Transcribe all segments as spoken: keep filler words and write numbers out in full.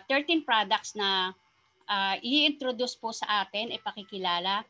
thirteen products na uh, i-introduce po sa atin, ipakikilala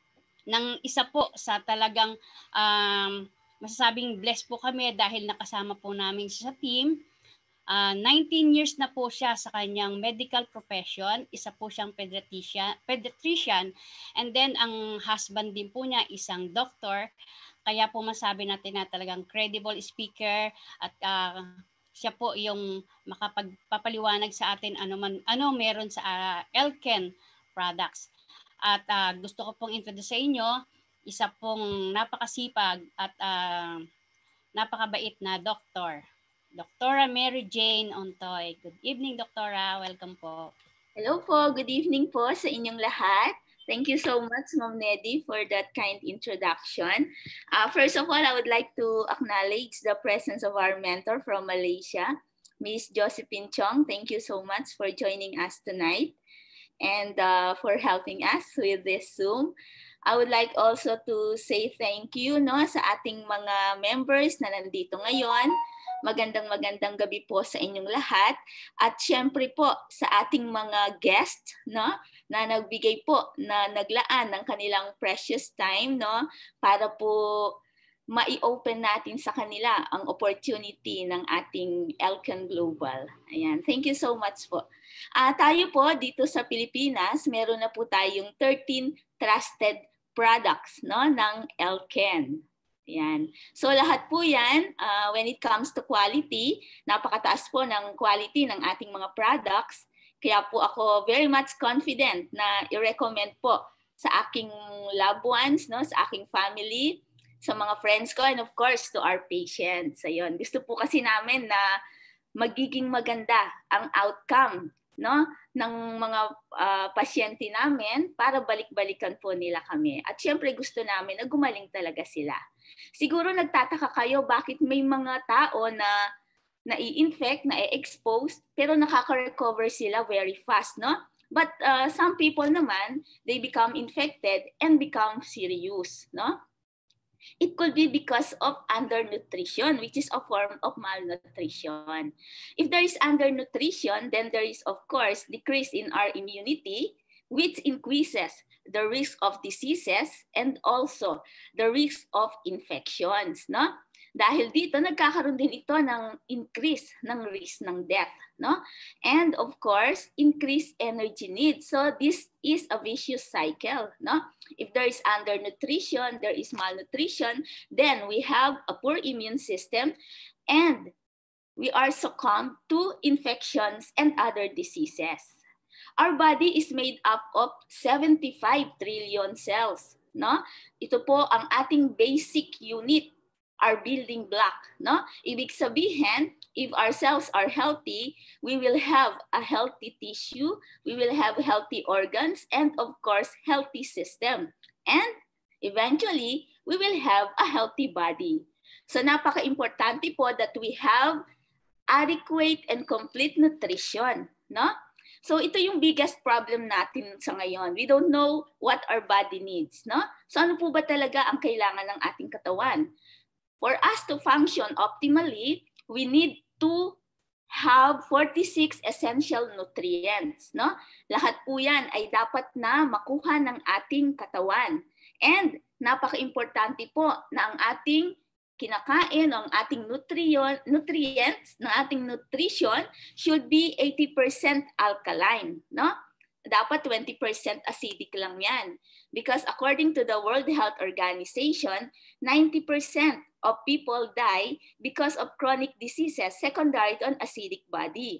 ng isa po sa talagang um, masasabing blessed po kami dahil nakasama po namin siya sa team. Uh, nineteen years na po siya sa kanyang medical profession. Isa po siyang pediatrician, pediatrician. And then ang husband din po niya isang doctor. Kaya po masabi natin na talagang credible speaker at uh, siya po yung makapagpapaliwanag sa atin ano man ano meron sa uh, Elken products. At uh, gusto ko pong introduce sa inyo isa pong napakasipag at uh, napakabait na doktor. Doktora Mary Jane Ontoy. Good evening, Doktora. Welcome po. Hello po. Good evening po sa inyong lahat. Thank you so much, Ma'am Neddy, for that kind introduction. Uh, first of all, I would like to acknowledge the presence of our mentor from Malaysia, Miss Josephine Chong. Thank you so much for joining us tonight and uh, for helping us with this Zoom. I would like also to say thank you no, sa ating mga members na nandito ngayon. Magandang magandang gabi po sa inyong lahat. At syempre po sa ating mga guests no, na nagbigay po, na naglaan ng kanilang precious time no, para po mai-open natin sa kanila ang opportunity ng ating Elken Global. Ayan. Thank you so much po. Uh, tayo po dito sa Pilipinas, meron na po tayong thirteen trusted products no, ng Elken. Yan. So lahat po yan, uh, when it comes to quality, napakataas po ng quality ng ating mga products. Kaya po ako very much confident na i-recommend po sa aking loved ones, no, sa aking family, sa mga friends ko, and of course to our patients. Ayun. Gusto po kasi namin na magiging maganda ang outcome no, ng mga uh, pasyente namin para balik-balikan po nila kami. At syempre gusto namin na gumaling talaga sila. Siguro nagtataka kayo bakit may mga tao na nai-infect, na-expose, pero nakaka-recover sila very fast, no? But uh, some people naman, they become infected and become serious, no? It could be because of undernutrition, which is a form of malnutrition. If there is undernutrition, then there is, of course, decrease in our immunity, which increases the risk of diseases and also the risk of infections, no? Dahil dito, nagkakaroon din ito ng increase ng risk ng death, no? And of course, increased energy needs. So this is a vicious cycle, no? If there is undernutrition, there is malnutrition, then we have a poor immune system and we are succumbed to infections and other diseases. Our body is made up of seventy-five trillion cells, no? Ito po ang ating basic unit, our building block, no? Ibig sabihin, if our cells are healthy, we will have a healthy tissue, we will have healthy organs, and of course, healthy system. And eventually, we will have a healthy body. So napaka-importante po that we have adequate and complete nutrition, no? So ito yung biggest problem natin sa ngayon. We don't know what our body needs, no? So ano po ba talaga ang kailangan ng ating katawan? For us to function optimally, we need to have forty-six essential nutrients, no? Lahat po yan ay dapat na makuha ng ating katawan. And napaka-importante po na ang ating kinakain, ang ating nutrient, nutrients, ng ating nutrition should be eighty percent alkaline, no? Dapat twenty percent acidic lang yan. Because according to the World Health Organization, ninety percent of people die because of chronic diseases secondary to an acidic body.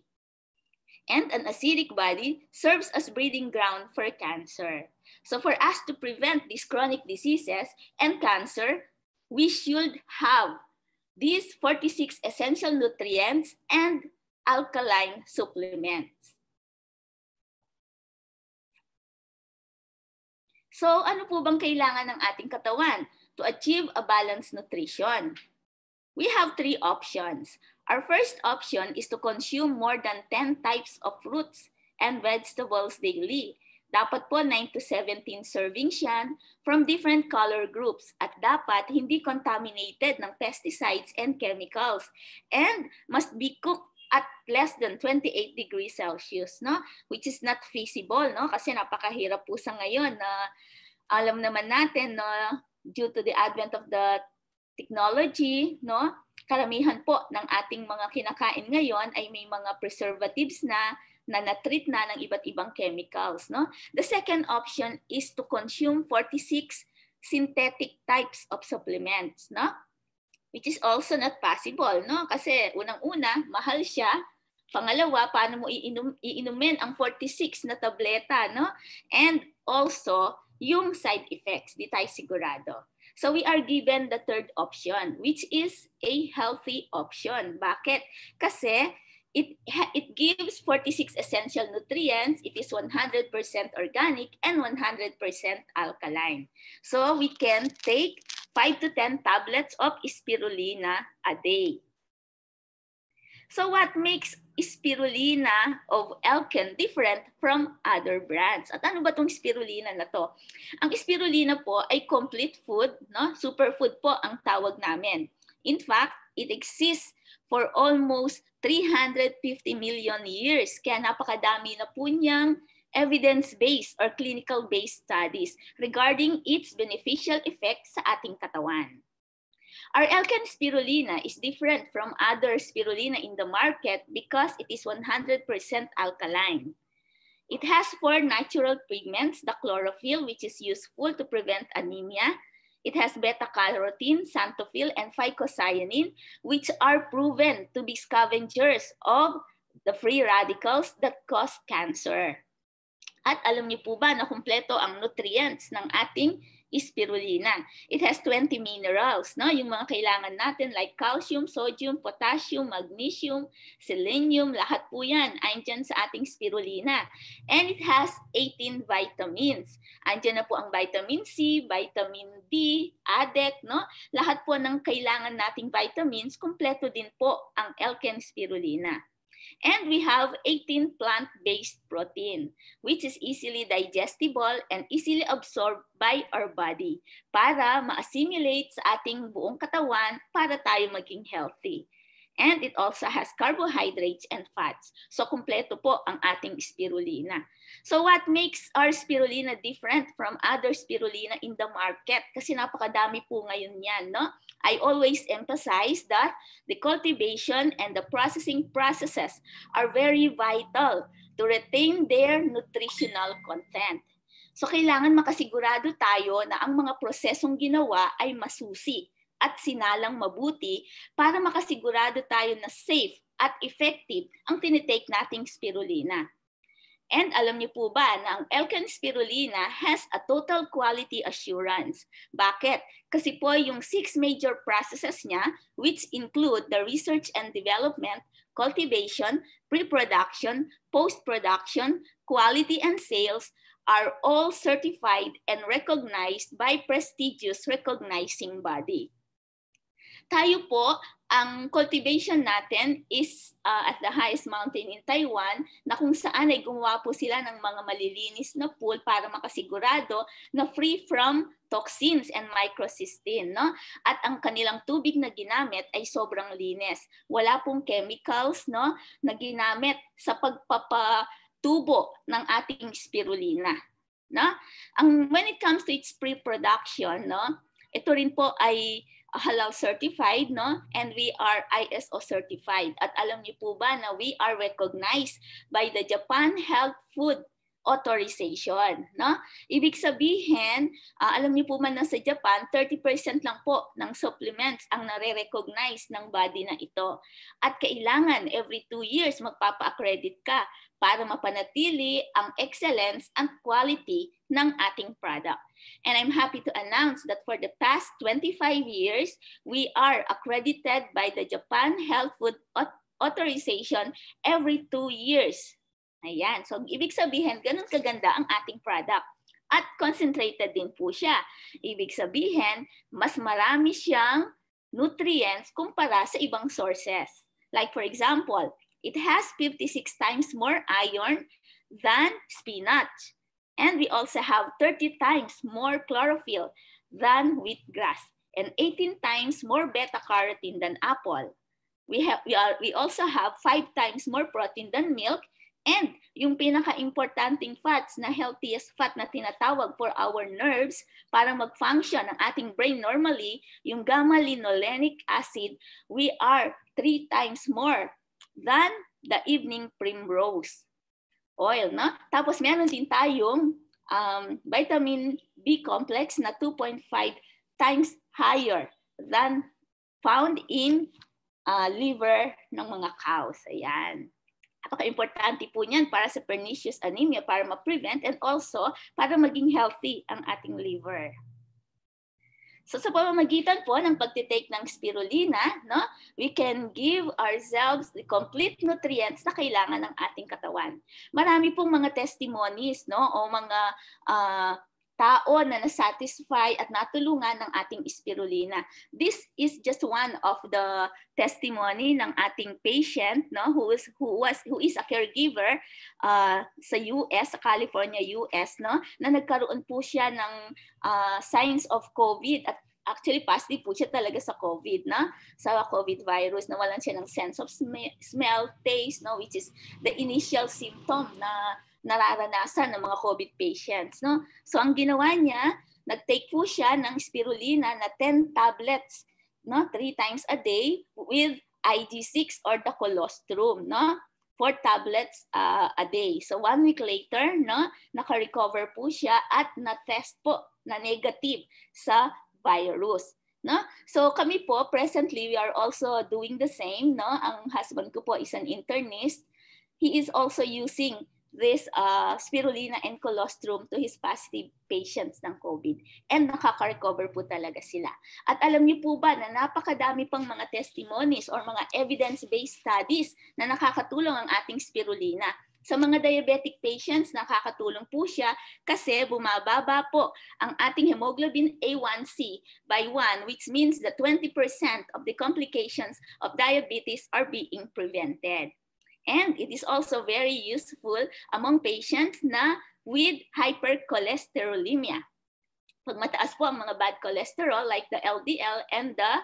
And an acidic body serves as breeding ground for cancer. So for us to prevent these chronic diseases and cancer, we should have these forty-six essential nutrients and alkaline supplements. So ano po bang kailangan ng ating katawan to achieve a balanced nutrition? We have three options. Our first option is to consume more than ten types of fruits and vegetables daily. Dapat po nine to seventeen servings yan from different color groups at dapat hindi contaminated ng pesticides and chemicals and must be cooked at less than twenty-eight degrees Celsius, no? Which is not feasible, no? Kasi napakahirap po sa ngayon na alam naman natin, no, due to the advent of the technology, no, karamihan po ng ating mga kinakain ngayon ay may mga preservatives na na na-treat na ng iba't ibang chemicals, no? The second option is to consume forty-six synthetic types of supplements, no? Which is also not possible, no? Kasi unang-una, mahal siya. Pangalawa, paano mo iinum, iinumin ang forty-six na tableta, no? And also, yung side effects, di tayo sigurado. So we are given the third option, which is a healthy option. Bakit? Kasi it, it gives forty-six essential nutrients, it is one hundred percent organic, and one hundred percent alkaline. So we can take five to ten tablets of spirulina a day. So what makes spirulina of Elken different from other brands? At ano ba itong spirulina na to? Ang spirulina po ay complete food, no? Superfood po ang tawag namin. In fact, it exists for almost three hundred fifty million years. Kaya napakadami na po niyang evidence-based or clinical-based studies regarding its beneficial effects sa ating katawan. Our Elken spirulina is different from other spirulina in the market because it is one hundred percent alkaline. It has four natural pigments, the chlorophyll, which is useful to prevent anemia. It has beta-carotene, xanthophyll, and phycocyanin, which are proven to be scavengers of the free radicals that cause cancer. At alam niyo po ba na kumpleto ang nutrients ng ating spirulina? It has twenty minerals, no? Yung mga kailangan natin like calcium, sodium, potassium, magnesium, selenium, lahat po yan andyan sa ating spirulina. And it has eighteen vitamins. Andyan na po ang vitamin C, vitamin D, A D E C, no? Lahat po ng kailangan nating vitamins, kumpleto din po ang Elken spirulina. And we have eighteen plant-based protein, which is easily digestible and easily absorbed by our body para ma-assimilate sa ating buong katawan para tayo maging healthy. And it also has carbohydrates and fats. So, kumpleto po ang ating spirulina. So, what makes our spirulina different from other spirulina in the market? Kasi napakadami po ngayon yan, no? I always emphasize that the cultivation and the processing processes are very vital to retain their nutritional content. So, kailangan makasigurado tayo na ang mga prosesong ginawa ay masusi at sinalang mabuti para makasigurado tayo na safe at effective ang tinitake nating spirulina. And alam niyo po ba na ang Elken spirulina has a total quality assurance? Bakit? Kasi po yung six major processes niya, which include the research and development, cultivation, pre-production, post-production, quality and sales, are all certified and recognized by prestigious recognizing body. Tayo po, ang cultivation natin is uh, at the highest mountain in Taiwan na kung saan ay gumawa po sila ng mga malilinis na pool para makasigurado na free from toxins and microcystin, no? At ang kanilang tubig na ginamit ay sobrang linis. Wala pong chemicals, no, na ginamit sa pagpapatubo ng ating spirulina, no? Ang when it comes to its pre-production, no, ito rin po ay halal certified, no? And we are I S O certified. At alam niyo po ba na we are recognized by the Japan Health Food Authorization, no? Ibig sabihin, uh, alam niyo po man na sa Japan, thirty percent lang po ng supplements ang nare-recognize ng body na ito. At kailangan every two years magpapa-accredit ka para mapanatili ang excellence and quality ng ating product. And I'm happy to announce that for the past twenty-five years, we are accredited by the Japan Health Food Authorization every two years. Ayan. So, ibig sabihin, ganun kaganda ang ating product. At concentrated din po siya. Ibig sabihin, mas marami siyang nutrients kumpara sa ibang sources. Like for example, it has fifty-six times more iron than spinach. And we also have thirty times more chlorophyll than wheatgrass and eighteen times more beta-carotene than apple. We have we are we also have five times more protein than milk, and yung pinaka-importanting fats na healthiest fat na tinatawag for our nerves para mag-function ang ating brain normally, yung gamma-linolenic acid, we are three times more than the evening primrose oil, no? Tapos meron din tayong um, vitamin B complex na two point five times higher than found in uh, liver ng mga cows. Ayan. Napaka-importante po niyan para sa pernicious anemia, para ma-prevent, and also para maging healthy ang ating liver. So sa pamamagitan po ng pagtitake ng spirulina, no, we can give ourselves the complete nutrients na kailangan ng ating katawan. Marami pong mga testimonies, no, o mga uh, tao na nasatisfy at natulungan ng ating spirulina. This is just one of the testimony ng ating patient, no, who is who was who is a caregiver uh, sa U S, sa California, U S, no, na nagkaroon po siya ng uh, signs of COVID at actually positive po siya talaga sa COVID, na sa COVID virus, na walan siya ng sense of sm- smell, taste, no, which is the initial symptom na nararanasan ng mga COVID patients, no? So ang ginawa niya, nag-take po siya ng spirulina na ten tablets, no, three times a day with I G six or the colostrum, no? Four tablets uh, a day. So one week later, no, naka-recover po siya at na-test po na negative sa virus. No? So kami po, presently, we are also doing the same. No? Ang husband ko po is an internist. He is also using this uh, spirulina and colostrum to his positive patients ng COVID. And nakaka-recover po talaga sila. At alam niyo po ba na napakadami pang mga testimonies or mga evidence-based studies na nakakatulong ang ating spirulina. Sa mga diabetic patients, nakakatulong po siya kasi bumababa po ang ating hemoglobin A one C by one, which means that twenty percent of the complications of diabetes are being prevented. And it is also very useful among patients na with hypercholesterolemia. Pag mataas po ang mga bad cholesterol like the L D L and the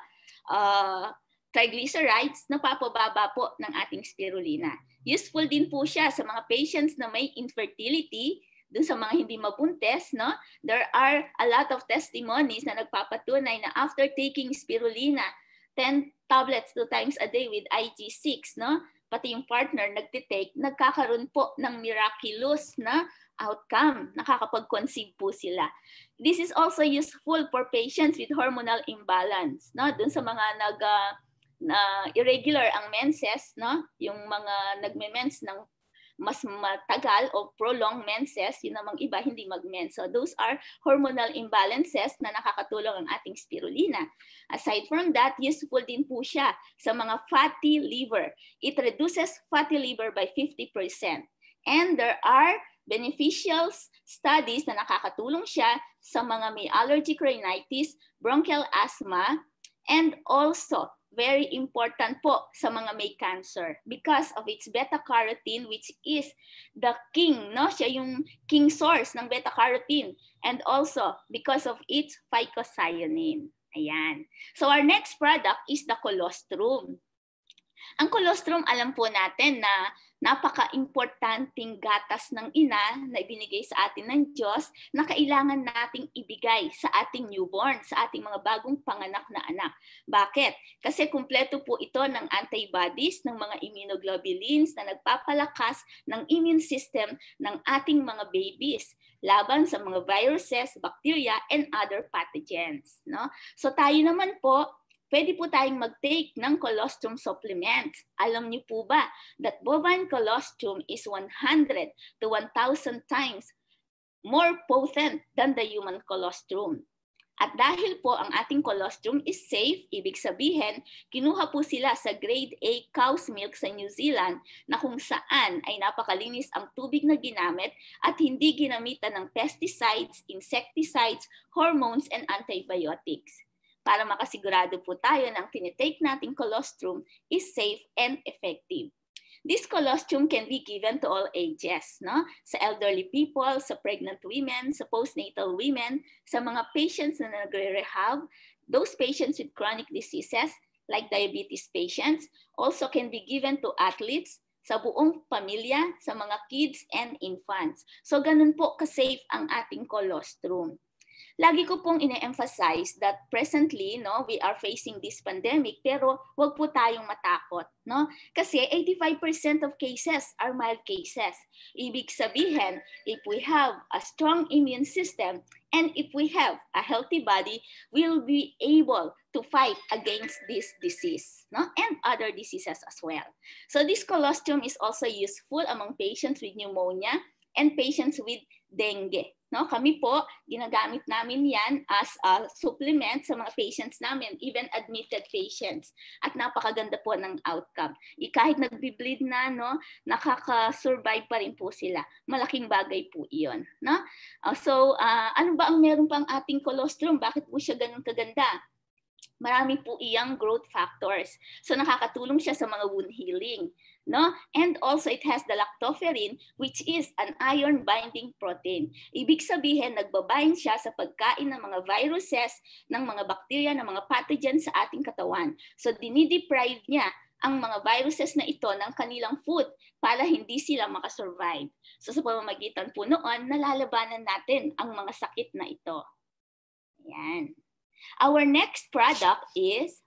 uh, triglycerides, napapababa po ng ating spirulina. Useful din po siya sa mga patients na may infertility, dun sa mga hindi mabuntis, no? There are a lot of testimonies na nagpapatunay na after taking spirulina, ten tablets two times a day with I G six, no? Pati yung partner nagtitake, nagkakaroon po ng miraculous na outcome. Nakakapag-conceive po sila. This is also useful for patients with hormonal imbalance. No? Doon sa mga nag, uh, na irregular ang menses, no? Yung mga nagme-mens ng mas matagal o prolonged menses, yun namang iba hindi mag-mens. So those are hormonal imbalances na nakakatulong ang ating spirulina. Aside from that, useful din po siya sa mga fatty liver. It reduces fatty liver by fifty percent. And there are beneficial studies na nakakatulong siya sa mga may allergic rhinitis, bronchial asthma, and also very important po sa mga may cancer because of its beta-carotene, which is the king, no? Siya yung king source ng beta-carotene, and also because of its phycocyanin. Ayan. So our next product is the colostrum. Ang colostrum, alam po natin na napaka-importanting gatas ng ina na ibinigay sa atin ng Diyos na kailangan nating ibigay sa ating newborn, sa ating mga bagong panganak na anak. Bakit? Kasi kumpleto po ito ng antibodies, ng mga immunoglobulins na nagpapalakas ng immune system ng ating mga babies laban sa mga viruses, bacteria, and other pathogens. No? So tayo naman po, pwede po tayong mag-take ng colostrum supplements. Alam niyo po ba that bovine colostrum is one hundred to one thousand times more potent than the human colostrum. At dahil po ang ating colostrum is safe, ibig sabihin, kinuha po sila sa grade A cow's milk sa New Zealand na kung saan ay napakalinis ang tubig na ginamit at hindi ginamitan ng pesticides, insecticides, hormones, and antibiotics. Para makasigurado po tayo na ang tinitake nating colostrum is safe and effective. This colostrum can be given to all ages, no? Sa elderly people, sa pregnant women, sa postnatal women, sa mga patients na nagre-rehab, those patients with chronic diseases, like diabetes patients, also can be given to athletes, sa buong pamilya, sa mga kids and infants. So ganun po ka-safe ang ating colostrum. Lagi ko pong ine-emphasize that presently, no, we are facing this pandemic, pero wag po tayong matakot, no? Kasi eighty-five percent of cases are mild cases. Ibig sabihin, if we have a strong immune system and if we have a healthy body, we'll be able to fight against this disease, no? And other diseases as well. So this colostrum is also useful among patients with pneumonia and patients with dengue. No, kami po, ginagamit namin yan as a supplement sa mga patients namin, even admitted patients. At napakaganda po ng outcome. I, kahit nagbi-bleed na, no, nakaka-survive pa rin po sila. Malaking bagay po iyon. No? Uh, so, uh, ano ba ang meron pang ating colostrum? Bakit po siya ganun kaganda? Marami po iyang growth factors. So nakakatulong siya sa mga wound healing, no? And also it has the lactoferrin, which is an iron binding protein. Ibig sabihin nagbabind siya sa pagkain ng mga viruses, ng mga bacteria, ng mga pathogens sa ating katawan. So dinideprive niya ang mga viruses na ito ng kanilang food para hindi sila makasurvive. So sa pamamagitan po noon, nalalabanan natin ang mga sakit na ito. Ayan. Our next product is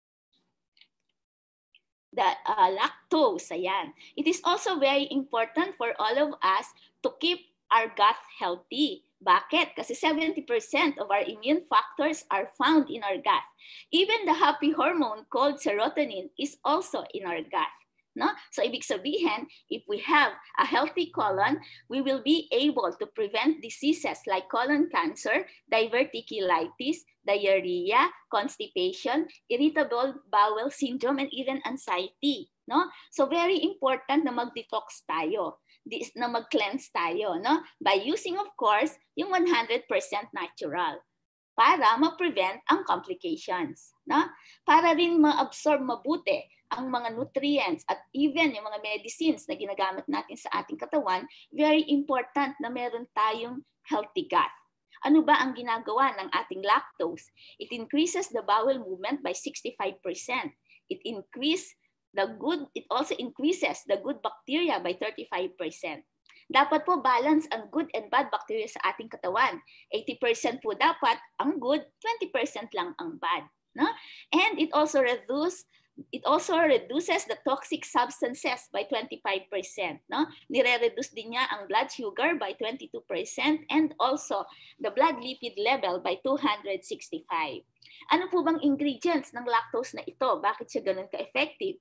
the uh, lactose. Ayan. It is also very important for all of us to keep our gut healthy. Bakit? Kasi seventy percent of our immune factors are found in our gut. Even the happy hormone called serotonin is also in our gut. No? So ibig sabihin, if we have a healthy colon, we will be able to prevent diseases like colon cancer, diverticulitis, diarrhea, constipation, irritable bowel syndrome, and even anxiety. No? So very important na mag-detox tayo, this, na mag-cleanse tayo, no? By using, of course, yung one hundred percent natural para ma-prevent ang complications. No? Para rin ma-absorb mabuti ang mga nutrients at even yung mga medicines na ginagamit natin sa ating katawan, very important na meron tayong healthy gut. Ano ba ang ginagawa ng ating lactose? It increases the bowel movement by sixty-five percent. It increase the good, it also increases the good bacteria by thirty-five percent. Dapat po balance ang good and bad bacteria sa ating katawan. eighty percent po dapat ang good, twenty percent lang ang bad. No? And it also reduces It also reduces the toxic substances by twenty-five percent. No? Nire-reduce din niya ang blood sugar by twenty-two percent and also the blood lipid level by two hundred sixty-five. Ano po bang ingredients ng lactose na ito? Bakit siya ganun ka-effective?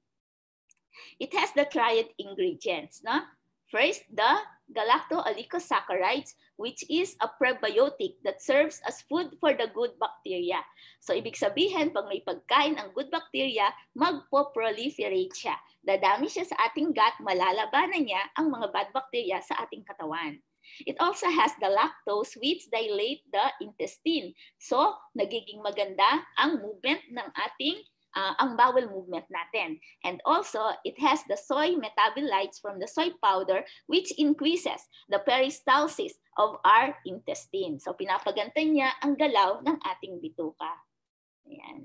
It has the triad ingredients. No? First, the galacto-oligosaccharides, which is a prebiotic that serves as food for the good bacteria. So, ibig sabihin, pag may pagkain ang good bacteria, magpo-proliferate siya. Dadami siya sa ating gut, malalabanan niya ang mga bad bacteria sa ating katawan. It also has the lactose, which dilate the intestine. So, nagiging maganda ang movement ng ating Uh, ang bowel movement natin. And also, it has the soy metabolites from the soy powder, which increases the peristalsis of our intestine. So, pinapagantan niya ang galaw ng ating bituka. Ayan.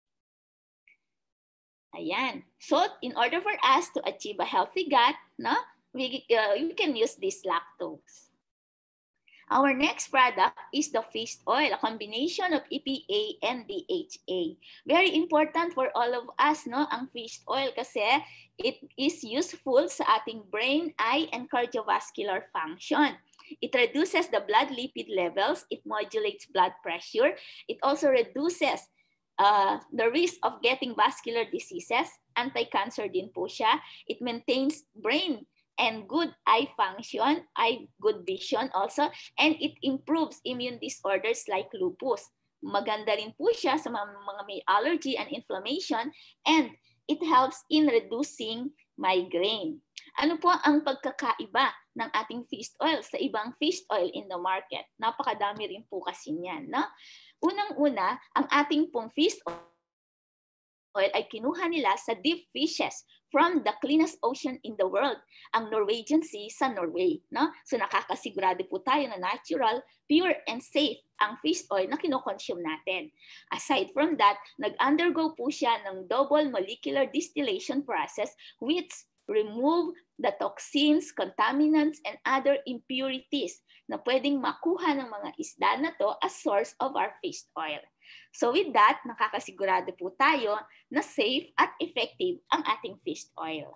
Ayan. So, in order for us to achieve a healthy gut, no, we, uh, we can use this lactose. Our next product is the fish oil, a combination of E P A and D H A. Very important for all of us, no, ang fish oil kasi it is useful sa ating brain, eye, and cardiovascular function. It reduces the blood lipid levels, it modulates blood pressure, it also reduces uh, the risk of getting vascular diseases, anti-cancer din po siya, it maintains brain and good eye function, eye good vision also, and it improves immune disorders like lupus. Maganda rin po siya sa mga, mga may allergy and inflammation, and it helps in reducing migraine. Ano po ang pagkakaiba ng ating fish oil sa ibang fish oil in the market? Napakadami rin po kasi niyan. No? Unang-una, ang ating pong fish oil ay kinuha nila sa deep fishes from the cleanest ocean in the world, ang Norwegian Sea sa Norway. No? So nakakasigurado po tayo na natural, pure, and safe ang fish oil na kinoconsume natin. Aside from that, nag-undergo po siya ng double molecular distillation process which remove the toxins, contaminants, and other impurities na pwedeng makuha ng mga isda na to as source of our fish oil. So with that, nakakasigurado po tayo na safe at effective ang ating fish oil.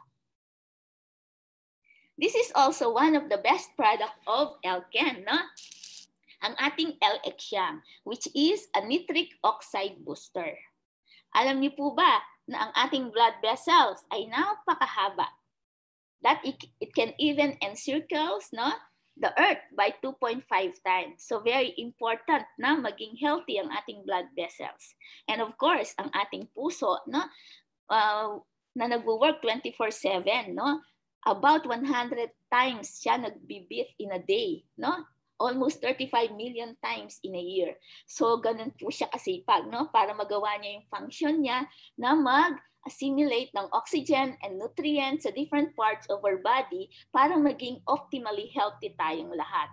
This is also one of the best product of Elken, no? Ang ating Elken, which is a nitric oxide booster. Alam niyo po ba na ang ating blood vessels ay napakahaba? That it, it can even encircles, no, the earth by two point five times. So very important na maging healthy ang ating blood vessels. And of course, ang ating puso, no, uh, na nagwo-work twenty-four seven, no, about one hundred times siya nagbi-beat in a day, no? Almost thirty-five million times in a year. So ganun po siya kasipag, no, para magawa niya yung function niya na mag-assimilate ng oxygen and nutrients sa different parts of our body para maging optimally healthy tayong lahat.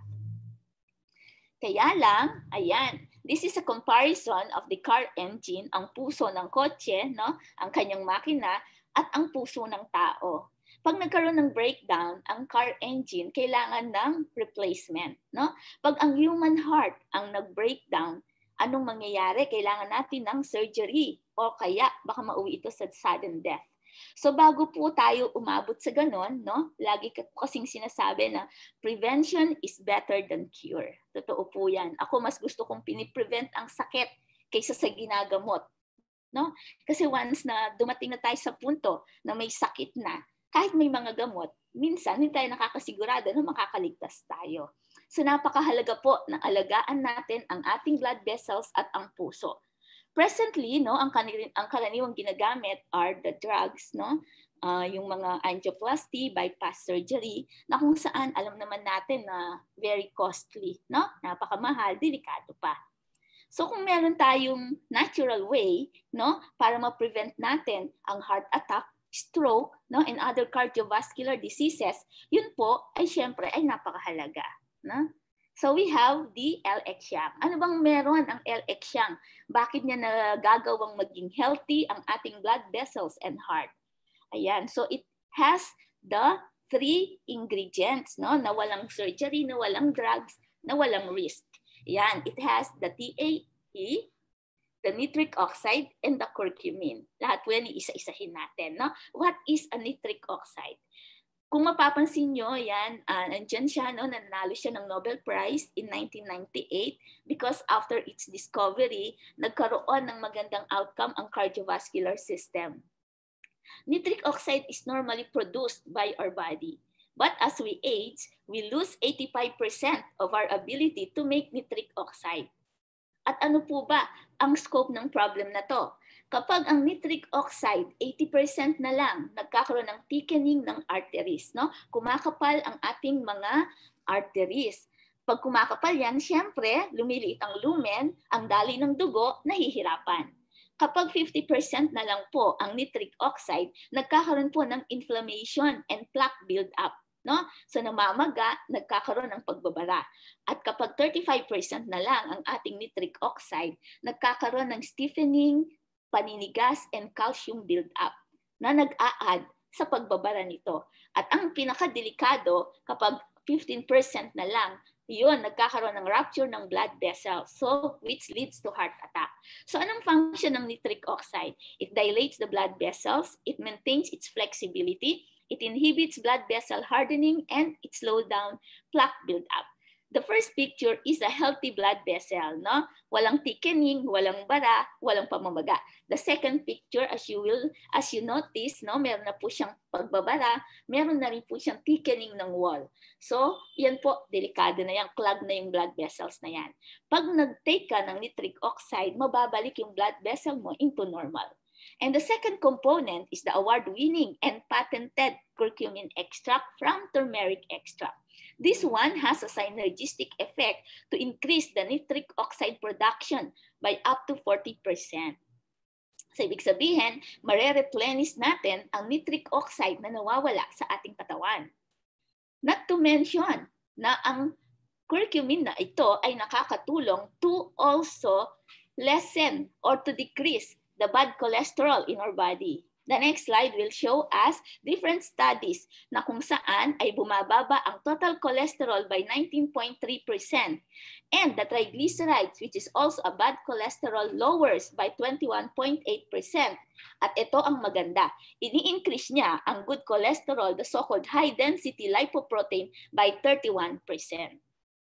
Kaya lang, ayan, this is a comparison of the car engine, ang puso ng kotse, no, ang kanyang makina, at ang puso ng tao. Pag nagkaroon ng breakdown, ang car engine, kailangan ng replacement. No? Pag ang human heart ang nag-breakdown, anong mangyayari? Kailangan natin ng surgery o kaya baka mauwi ito sa sudden death. So bago po tayo umabot sa ganon, no? Lagi ko kasing sinasabi na prevention is better than cure. Totoo po yan. Ako mas gusto kong piniprevent ang sakit kaysa sa ginagamot. No? Kasi once na dumating na tayo sa punto na may sakit na, kahit may mga gamot, minsan hindi tayo nakakasigurado na makakaligtas tayo. So napakahalaga po na alagaan natin ang ating blood vessels at ang puso. Presently, no, ang, ang karaniwang ginagamit are the drugs, no? Uh, yung mga angioplasty, bypass surgery, na kung saan alam naman natin na very costly, no? Napakamahal, delikado pa. So kung meron tayong natural way, no, para ma-prevent natin ang heart attack, stroke, no, and other cardiovascular diseases, yun po ay syempre ay napakahalaga. No? So we have the Elken. Ano bang meron ang Elken? Bakit niya nagagawang maging healthy ang ating blood vessels and heart? Ayan, so it has the three ingredients, no, na walang surgery, na walang drugs, na walang risk. Ayan, it has the T A E, the nitric oxide, and the curcumin. Lahat po yan, isa-isahin natin. No? What is a nitric oxide? Kung mapapansin nyo, yan, uh, nandyan siya, no, nanalo siya ng Nobel Prize in nineteen ninety-eight because after its discovery, nagkaroon ng magandang outcome ang cardiovascular system. Nitric oxide is normally produced by our body. But as we age, we lose eighty-five percent of our ability to make nitric oxide. At ano po ba ang scope ng problem na to? Kapag ang nitric oxide, eighty percent na lang, nagkakaroon ng thickening ng arteries. No? Kumakapal ang ating mga arteries. Pag kumakapal yan, syempre, lumiliit ang lumen, ang daloy ng dugo, nahihirapan. Kapag fifty percent na lang po ang nitric oxide, nagkakaroon po ng inflammation and plaque build-up. No? So namamaga, nagkakaroon ng pagbabara. At kapag thirty-five percent na lang ang ating nitric oxide, nagkakaroon ng stiffening, paninigas, and calcium build-up na nag-a-add sa pagbabara nito. At ang pinakadelikado, kapag fifteen percent na lang, yun, nagkakaroon ng rupture ng blood vessels, so which leads to heart attack. So anong function ng nitric oxide? It dilates the blood vessels, it maintains its flexibility, it inhibits blood vessel hardening, and it slows down plaque buildup. The first picture is a healthy blood vessel, no? Walang thickening, walang bara, walang pamamaga. The second picture, as you will, as you notice, no, meron na po siyang pagbabara, meron na rin po siyang thickening ng wall. So, yan po, delikado na yan, clog na yung blood vessels na yan. Pag nag-take ka ng nitric oxide, mababalik yung blood vessel mo into normal. And the second component is the award-winning and patented curcumin extract from turmeric extract. This one has a synergistic effect to increase the nitric oxide production by up to forty percent. So, ibig sabihin, mare-replenish natin ang nitric oxide na nawawala sa ating katawan. Not to mention na ang curcumin na ito ay nakakatulong to also lessen or to decrease the bad cholesterol in our body. The next slide will show us different studies na kung saan ay bumababa ang total cholesterol by nineteen point three percent and the triglycerides, which is also a bad cholesterol, lowers by twenty-one point eight percent. At ito ang maganda, ini-increase niya ang good cholesterol, the so-called high-density lipoprotein, by thirty-one percent.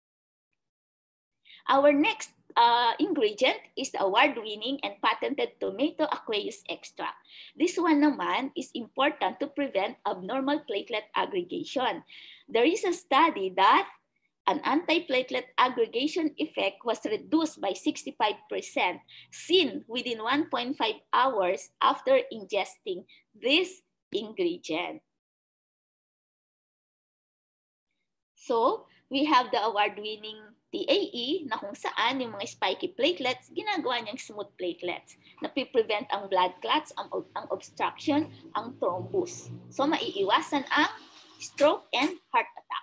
Our next uh, ingredient is the award-winning and patented tomato aqueous extract. This one naman is important to prevent abnormal platelet aggregation. There is a study that an anti-platelet aggregation effect was reduced by sixty-five percent seen within one point five hours after ingesting this ingredient. So, we have the award-winning T A E na kung saan yung mga spiky platelets, ginagawa niyang smooth platelets na piprevent ang blood clots, ang, ang obstruction, ang thrombus. So, maiiwasan ang stroke and heart attack.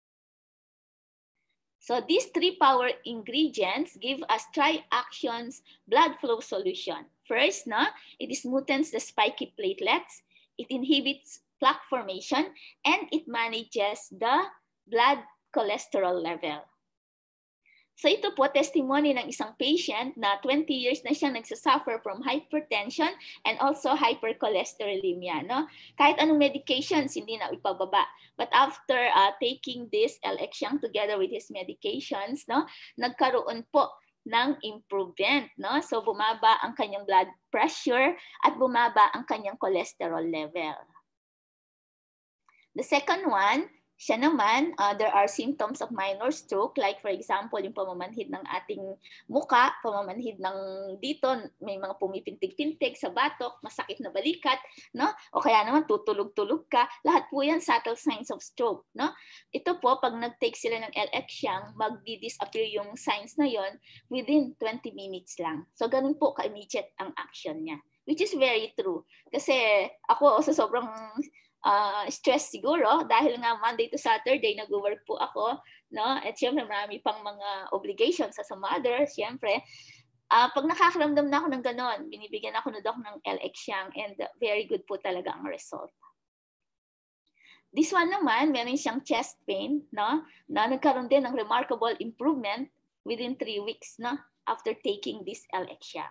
So, these three power ingredients give us tri-actions blood flow solution. First, no, it smoothens the spiky platelets, it inhibits plaque formation, and it manages the blood cholesterol level. So ito po, testimony ng isang patient na twenty years na siyang nagsasuffer from hypertension and also hypercholesterolemia. No? Kahit anong medications, hindi na ipababa. But after uh, taking this Elken together with his medications, no, nagkaroon po ng improvement. No? So bumaba ang kanyang blood pressure at bumaba ang kanyang cholesterol level. The second one, siya naman, uh, there are symptoms of minor stroke, like for example, yung pamamanhid ng ating muka, pamamanhid ng dito, may mga pumipintig-pintig sa batok, masakit na balikat, no? O kaya naman tutulog-tulog ka, lahat po yan subtle signs of stroke, no? Ito po, pag nag-take sila ng Elken, magdi-disappear yung signs na yon within twenty minutes lang. So ganun po ka-immediate ang action niya, which is very true. Kasi ako, sa sobrang Uh, stress siguro dahil nga Monday to Saturday nag-work po ako, no? At syempre marami pang mga obligations sa mother, syempre. Uh, pag nakakaramdam na ako ng ganon, binibigyan ako na doc ng Elken and very good po talaga ang result. This one naman, meron siyang chest pain, no? Na nagkaroon din ng remarkable improvement within three weeks, no? After taking this Elken.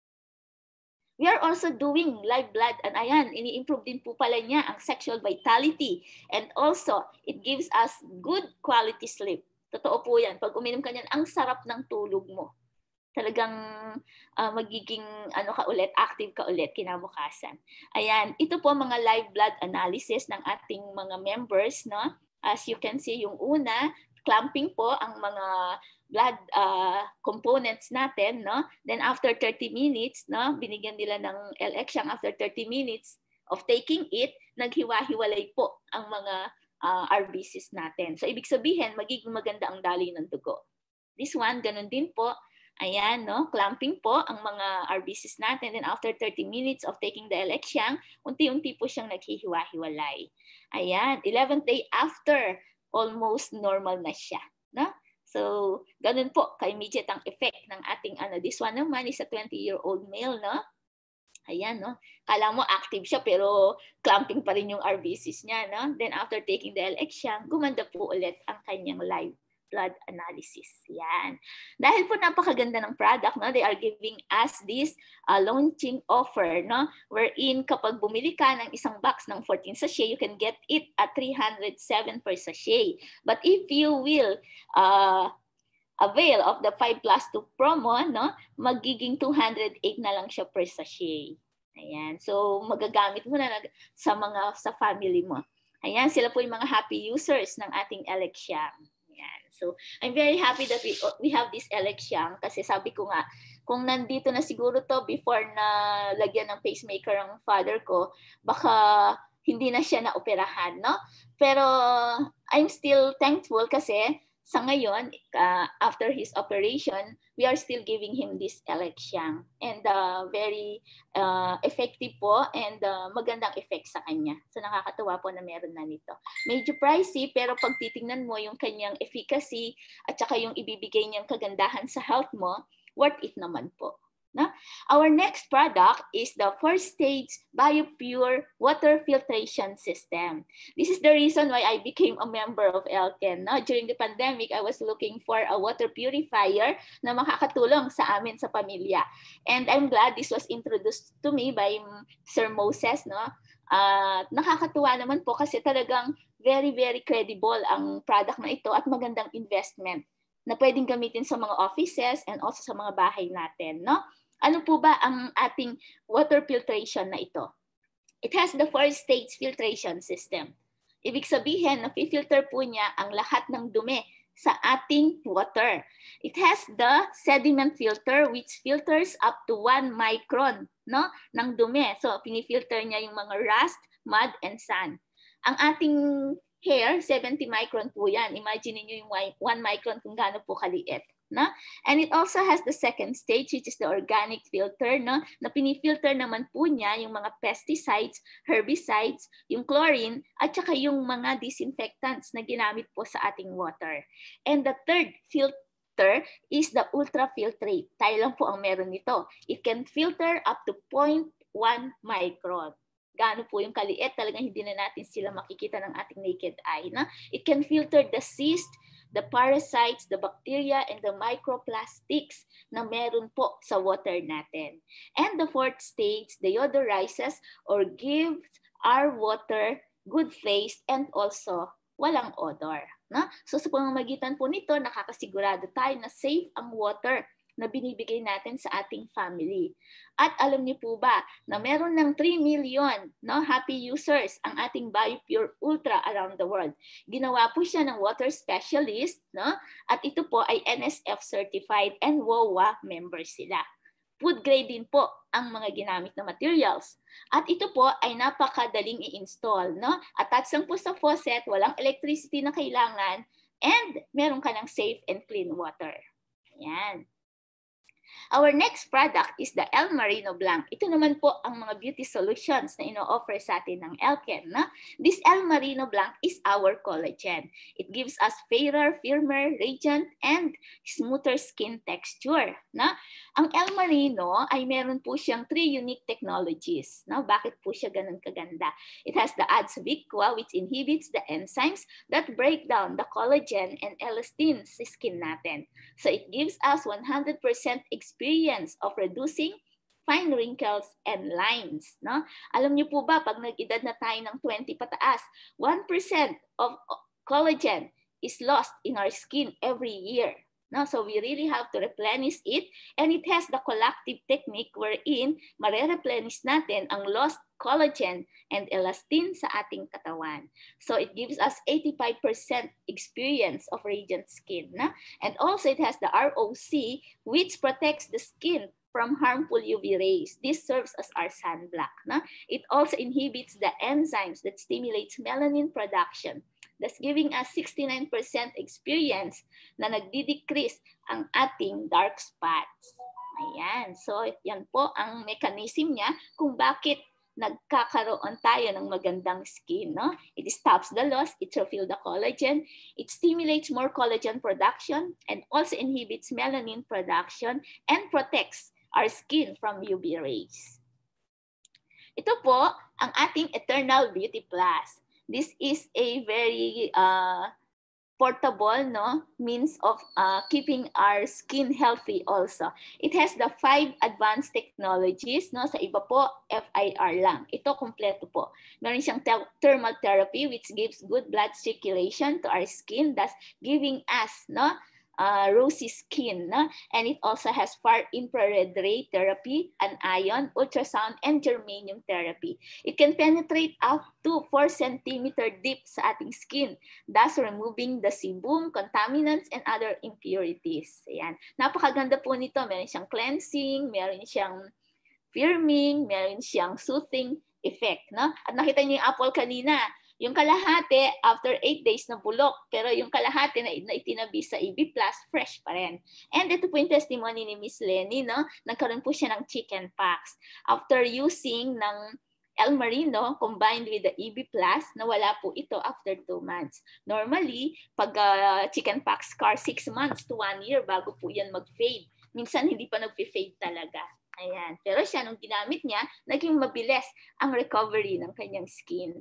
We are also doing live blood and ayan, ini-improve din po pala niya ang sexual vitality and also it gives us good quality sleep. Totoo po yan. Pag uminom ka niyan, ang sarap ng tulog mo. Talagang uh, magiging ano ka ulit, active ka ulit kinabukasan. Ayan, ito po mga live blood analysis ng ating mga members, no? As you can see, yung una, clamping po ang mga blood uh, components natin, no? Then after thirty minutes, no, binigyan nila ng Elken after thirty minutes of taking it, naghiwa-hiwalay po ang mga uh, R B Cs natin. So ibig sabihin, magiging maganda ang daloy ng dugo. This one, ganun din po. Ayan, no, clamping po ang mga R B Cs natin. Then after thirty minutes of taking the Elken, unti-unti po siyang naghihiwa-hiwalay. Ayan, eleventh day after, almost normal na siya, no? So, ganun po, ka-immediate ang effect ng ating ano. This one naman is a twenty-year-old male, no? Ayan, no? Kala mo active siya, pero clamping pa rin yung R B Cs niya, no? Then after taking the Elken, gumanda po ulit ang kanyang live blood analysis. Yan. Dahil po napakaganda ng product, no? They are giving us this uh, launching offer, no? Wherein kapag bumili ka ng isang box ng fourteen sachet, you can get it at three hundred seven per sachet. But if you will uh, avail of the five plus two promo, no? Magiging two hundred eight na lang siya per sachet. Ayan. So, magagamit mo na sa mga sa family mo. Ayan, sila po yung mga happy users ng ating Elken. Ayan. So, I'm very happy that we we have this Elken kasi sabi ko nga, kung nandito na siguro to before na lagyan ng pacemaker ang father ko, baka hindi na siya na-operahan, no? Pero I'm still thankful kasi sa ngayon, uh, after his operation, we are still giving him this Elken. And uh, very uh, effective po and uh, magandang effect sa kanya. So nakakatuwa po na meron na nito. Medyo pricey, pero pag titingnan mo yung kanyang efficacy at saka yung ibibigay niyang kagandahan sa health mo, worth it naman po. No? Our next product is the first stage BioPure water filtration system. This is the reason why I became a member of Elken. No? During the pandemic, I was looking for a water purifier na makakatulong sa amin sa pamilya. And I'm glad this was introduced to me by Sir Moses. No? Uh, nakakatuwa naman po kasi talagang very, very credible ang product na ito at magandang investment na pwedeng gamitin sa mga offices and also sa mga bahay natin. No? Ano po ba ang ating water filtration na ito? It has the first stage filtration system. Ibig sabihin, na-filter po niya ang lahat ng dumi sa ating water. It has the sediment filter which filters up to one micron, no, ng dumi. So, pinifilter niya yung mga rust, mud, and sand. Ang ating hair, seventy micron po yan. Imagine niyo yung one micron kung gaano po kaliit. No? And it also has the second stage, which is the organic filter, no? Na pinifilter naman po niya yung mga pesticides, herbicides, yung chlorine, at saka yung mga disinfectants na ginamit po sa ating water. And the third filter is the ultrafiltrate. Tayo lang po ang meron nito. It can filter up to zero point one micron. Gaano po yung kaliit, talagang hindi na natin sila makikita ng ating naked eye. Na? It can filter the cyst, the parasites, the bacteria, and the microplastics na meron po sa water natin. And the fourth stage, deodorizes or gives our water good taste and also walang odor. No? So sa pamamagitan po nito, nakakasigurado tayo na safe ang water na binibigay natin sa ating family. At alam niyo po ba na meron ng three million no, happy users ang ating BioPure Ultra around the world. Ginawa po siya ng water specialist, no? At ito po ay N S F certified and W O A members sila. Food grade din po ang mga ginamit na materials. At ito po ay napakadaling i-install. No? Attach lang po sa faucet, walang electricity na kailangan, and meron ka ng safe and clean water. Ayan. Our next product is the El Marino Blanc. Ito naman po ang mga beauty solutions na ino-offer sa atin ng Elken. No? This El Marino Blanc is our collagen. It gives us fairer, firmer, radiant, and smoother skin texture. No? Ang El Marino ay meron po siyang three unique technologies. No? Bakit po siya ganun kaganda? It has the A D S ubiqua which inhibits the enzymes that break down the collagen and elastin sa skin natin. So it gives us one hundred percent experience of reducing fine wrinkles and lines. No? Alam niyo po ba, pag nag-edad na tayo ng twenty pataas, one percent of collagen is lost in our skin every year. No? So we really have to replenish it, and it has the collective technique wherein mare-replenish natin ang lost collagen and elastin sa ating katawan. So it gives us eighty-five percent experience of radiant skin. No? And also it has the R O C, which protects the skin from harmful U V rays. This serves as our sunblock. No? It also inhibits the enzymes that stimulates melanin production, thus giving us sixty-nine percent experience na nagdi-decrease ang ating dark spots. Ayan. So yan po ang mechanism niya kung bakit nagkakaroon tayo ng magandang skin. No? It stops the loss, it refills the collagen, it stimulates more collagen production, and also inhibits melanin production and protects our skin from U V rays. Ito po ang ating Eternal Beauty Plus. This is a very uh, portable no, means of uh, keeping our skin healthy also. It has the five advanced technologies. No? Sa iba po, F I R lang. Ito, kompleto po. Meron siyang thermal therapy which gives good blood circulation to our skin, thus giving us no, uh, rosy skin. No? And it also has far infrared ray therapy, an ion, ultrasound, and germanium therapy. It can penetrate up to four centimeter deep sa ating skin, thus removing the sebum, contaminants, and other impurities. Ayan. Napakaganda po nito. Meron siyang cleansing, meron siyang firming, meron siyang soothing effect. No? At nakita niyo yung apple kanina, Yung kalahati, after eight days na bulok. Pero yung kalahati na, na itinabi sa E B plus, fresh pa rin. And ito po yung testimony ni Miss Lenny, no? Nagkaroon po siya ng chicken pox. After using ng El Marino combined with the E B plus, nawala po ito after two months. Normally, pag uh, chicken pox scar, six months to one year bago po yan mag-fade. Minsan hindi pa nag-fade talaga. Ayan. Pero siya, nung ginamit niya, naging mabilis ang recovery ng kanyang skin.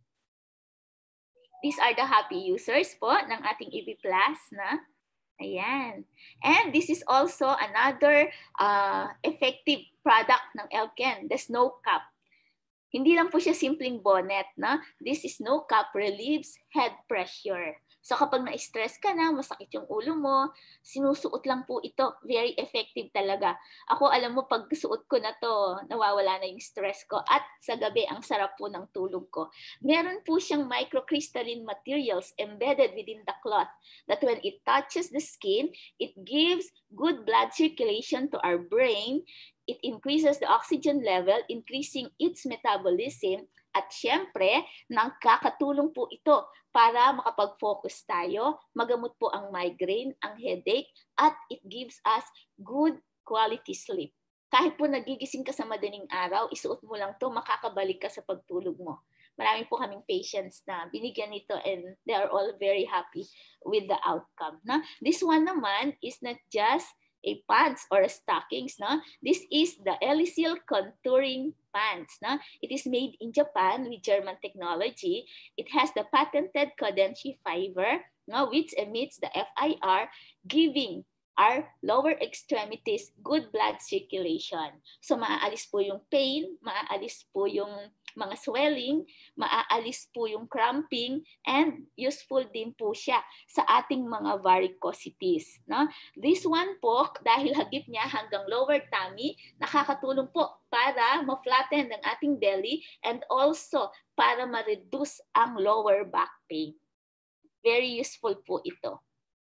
These are the happy users po ng ating E B plus na. Ayan. And this is also another uh, effective product ng Elken, the snow cap. Hindi lang po siya simpleng bonnet, no? This snow cap relieves head pressure. So kapag na-stress ka na, masakit yung ulo mo, sinusuot lang po ito. Very effective talaga. Ako, alam mo, pag suot ko na to, nawawala na yung stress ko. At sa gabi, ang sarap po ng tulog ko. Meron po siyang microcrystalline materials embedded within the cloth that when it touches the skin, it gives good blood circulation to our brain. It increases the oxygen level, increasing its metabolism. At syempre, nagkakatulong po ito para makapag-focus tayo, magamot po ang migraine, ang headache, at it gives us good quality sleep. Kahit po nagigising ka sa madaling araw, isuot mo lang to, makakabalik ka sa pagtulog mo. Marami po kaming patients na binigyan nito and they are all very happy with the outcome. Na? This one naman is not just a pants or a stockings, no? This is the Elyssil contouring pants, no? It is made in Japan with German technology. It has the patented Kodenshi fiber, no, which emits the F I R, giving our lower extremities good blood circulation. So maaalis po yung pain, maaalis po yung mga swelling, maaalis po yung cramping, and useful din po siya sa ating mga varicosities. No? This one po, dahil hagip niya hanggang lower tummy, nakakatulong po para ma-flatten ang ating belly and also para ma-reduce ang lower back pain. Very useful po ito.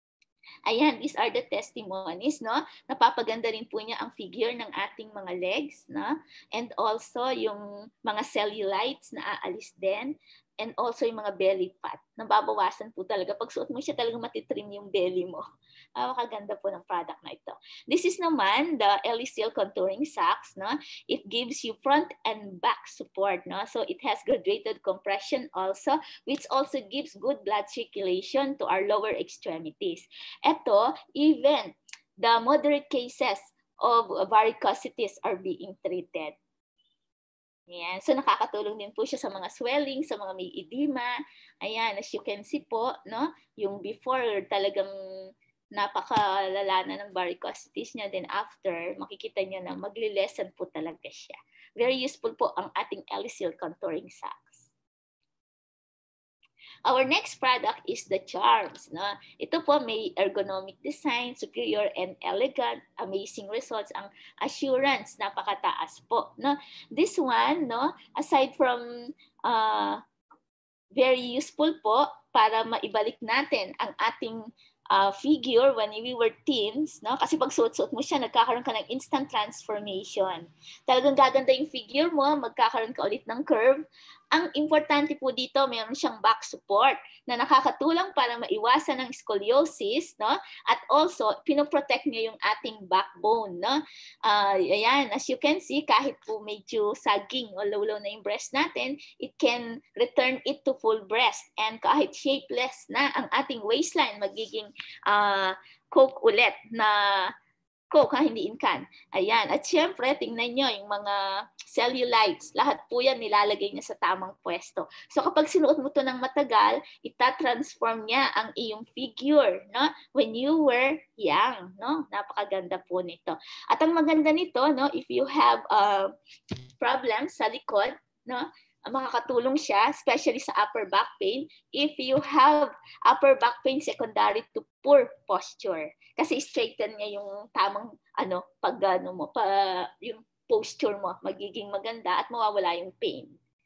Ayan, these are the testimonies, no? Napapaganda rin po niya ang figure ng ating mga legs, no? And also yung mga cellulites na aalis din. And also yung mga belly fat. Nababawasan po talaga. Pag suot mo siya, talagang matitrim yung belly mo. Ah, makaganda po ng product na ito. This is naman the Elyssil contouring socks, no? It gives you front and back support, no? So it has graduated compression also, which also gives good blood circulation to our lower extremities. Ito, even the moderate cases of varicosities are being treated. Ayan. So nakakatulong din po siya sa mga swelling, sa mga may edema. Ayan, as you can see po, no? Yung before talagang napakalala na ng varicosities niya, then after, makikita niyo na magli-lessen po talaga siya. Very useful po ang ating Elyssil contouring socks. Our next product is the charms. No? Ito po may ergonomic design, superior and elegant, amazing results, ang assurance, napakataas po. No? This one, no, aside from uh, very useful po para maibalik natin ang ating uh, figure when we were teens, no? Kasi pag suot-suot mo siya, nagkakaroon ka ng instant transformation. Talagang gaganda yung figure mo, magkakaroon ka ulit ng curve. Ang importante po dito, mayroon siyang back support na nakakatulong para maiwasan ng scoliosis, no? At also, pinoprotect niya yung ating backbone, no? Uh, ayan, as you can see, kahit po medyo saging o low-low na yung breast natin, it can return it to full breast. And kahit shapeless na ang ating waistline, magiging uh, coke ulit na coke, ha, hindi incan. Ayan. At syempre, tingnan nyo yung mga cellulites. Lahat po yan nilalagay niya sa tamang pwesto. So kapag sinuot mo to ng matagal, ita-transform niya ang iyong figure, no? When you were young, no? Napakaganda po nito. At ang maganda nito, no? If you have uh, problems sa likod, no? Makakatulong siya, especially sa upper back pain, if you have upper back pain secondary to poor posture. Kasi straighten niya yung tamang ano, pag ano mo, pa, yung posture mo, magiging maganda at mawawala yung pain.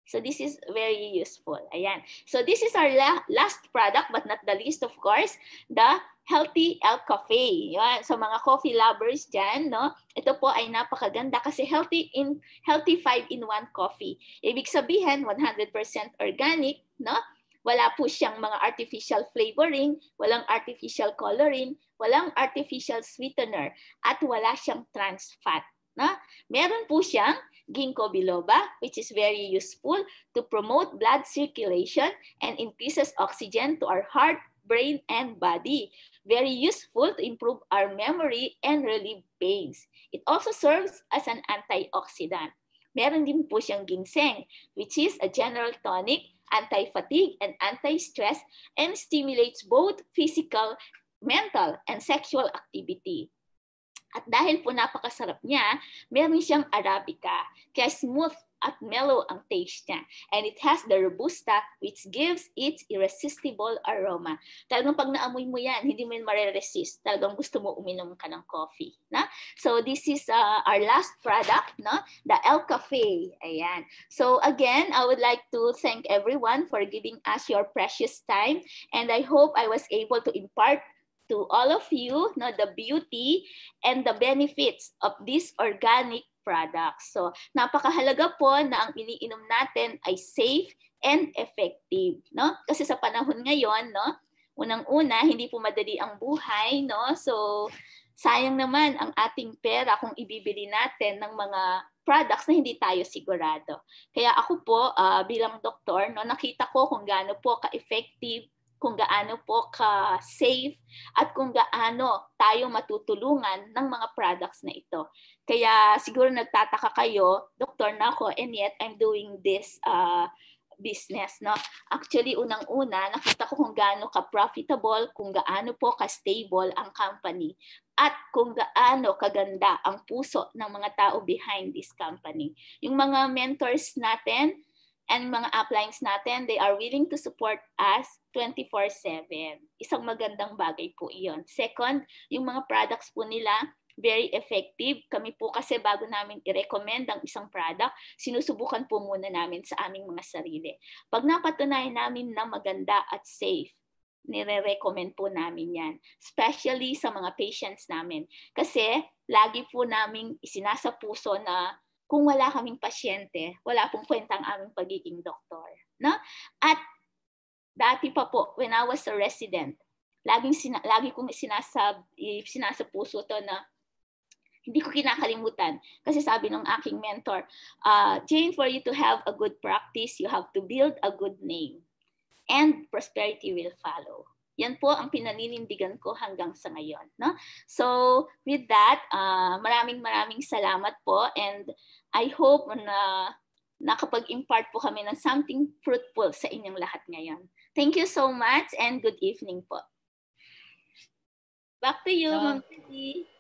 So this is very useful. Ayan. So this is our la last product but not the least, of course, the Healthy Elk Cafe. Yan. So mga coffee lovers dyan, no? Ito po ay napakaganda kasi healthy in healthy five in one coffee. Ibig sabihin, one hundred percent organic, no? Wala po siyang mga artificial flavoring, walang artificial coloring, walang artificial sweetener, at wala siyang trans fat. Na? Meron po siyang ginkgo biloba, which is very useful to promote blood circulation and increases oxygen to our heart, brain, and body. Very useful to improve our memory and relieve pains. It also serves as an antioxidant. Meron din po siyang ginseng, which is a general tonic, anti-fatigue, and anti-stress, and stimulates both physical, mental, and sexual activity. At dahil po napakasarap niya, meron siyang Arabica, kaya smooth at mellow ang taste niya. And it has the Robusta, which gives its irresistible aroma. Talagang pag naamoy mo yan, hindi mo yun mariresist. Talagang gusto mo uminom ka ng coffee. Na? So this is uh, our last product, no? The Elk Cafe. Ayan. So again, I would like to thank everyone for giving us your precious time. And I hope I was able to impart to all of you, no, the beauty and the benefits of these organic products. So, napakahalaga po na ang iniinom natin ay safe and effective, no? Kasi sa panahon ngayon, no, unang-una, hindi po madali ang buhay, no? So, sayang naman ang ating pera kung ibibili natin ng mga products na hindi tayo sigurado. Kaya ako po, uh, bilang doktor, no, nakita ko kung gaano po ka-effective, kung gaano po ka-safe, at kung gaano tayo matutulungan ng mga products na ito. Kaya siguro nagtataka kayo, doktor na ako, and yet I'm doing this uh, business. No? Actually, unang-una, nakita ko kung gaano ka-profitable, kung gaano po ka-stable ang company, at kung gaano kaganda ang puso ng mga tao behind this company. Yung mga mentors natin, and mga uplines natin, they are willing to support us twenty-four seven. Isang magandang bagay po iyon. Second, yung mga products po nila, very effective. Kami po kasi bago namin i-recommend ang isang product, sinusubukan po muna namin sa aming mga sarili. Pag napatunayan namin na maganda at safe, nire-recommend po namin yan. Especially sa mga patients namin. Kasi lagi po namin isinasapuso na kung wala kaming pasyente, wala pong kwenta ang aming pagiging doktor. No? At dati pa po, when I was a resident, laging sina, lagi kong sinasab, sinasapuso to na hindi ko kinakalimutan. Kasi sabi ng aking mentor, uh, Jane, for you to have a good practice, you have to build a good name. And prosperity will follow. Yan po ang pinaninindigan ko hanggang sa ngayon. No? So with that, uh, maraming maraming salamat po, and I hope na nakapag-impart po kami ng something fruitful sa inyong lahat ngayon. Thank you so much and good evening po. Back to you, So, Ma'am Judy.